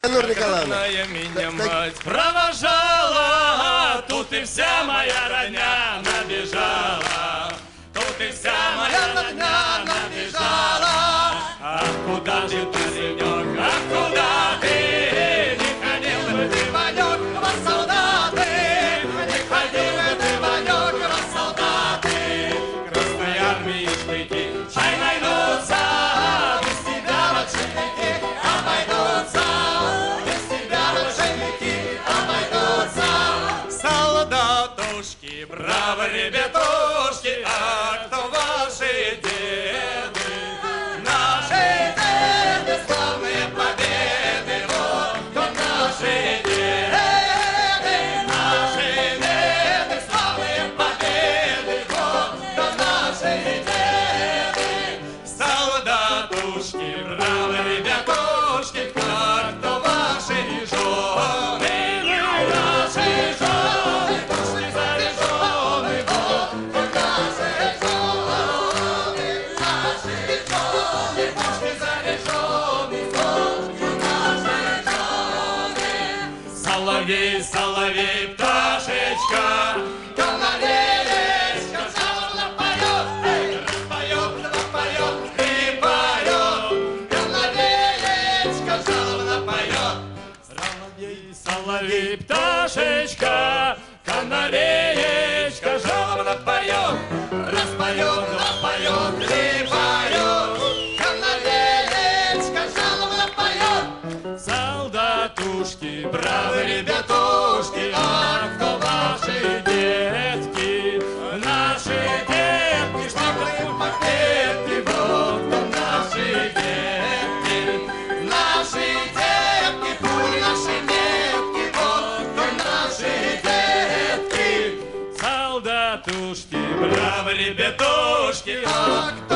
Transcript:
Нура Николаевна. Меня мать провожала, тут и вся моя родня набежала. Тут и вся моя родня набежала. Ах, куда же ты, сынок, ах, куда ты? Не ходил бы ты, Ванек, в солдаты. Не ходил бы ты, Ванек, в солдаты. Красной армии штыки, чай найдутся. Без тебя мошенники обойдутся. Без тебя мошенники обойдутся. Солдатушки, браво, ребятушки, а кто ваши деды? Наши деды, славные победы, вот кто наши деды. Наши деды, славные победы, вот кто наши деды. Солдатушки, браво, ребятушки, а кто ваши жены? Наши жены, пошли заряжены, вот кто наши жены. Наши жены, пошли заряжены, вот кто наши жены. Соловей, соловей, пташечка, канаречка, жалобно поет, поет, поет и поет. Канаречка, жалобно поет. Соловей, соловей, пташечка, канареечка, жалобно поет. Раз поет, два поет, три поет. Канареечка, жалобно поет. Солдатушки, бравы ребятушки, а кто ваши детки? Наши детки, шпаклы, пакеты, вот кто наши детки. Наши детки, пули наши метки, вот кто наши детки. Солдатушки, бравы ребятушки, а кто